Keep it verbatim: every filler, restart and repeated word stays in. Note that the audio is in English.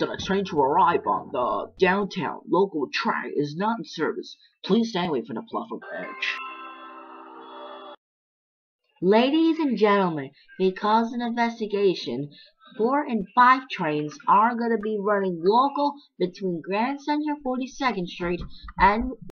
The next train to arrive on the downtown local track is not in service. Please stand away from the platform edge. Ladies and gentlemen, because of an investigation, four and five trains are going to be running local between Grand Central forty-second Street and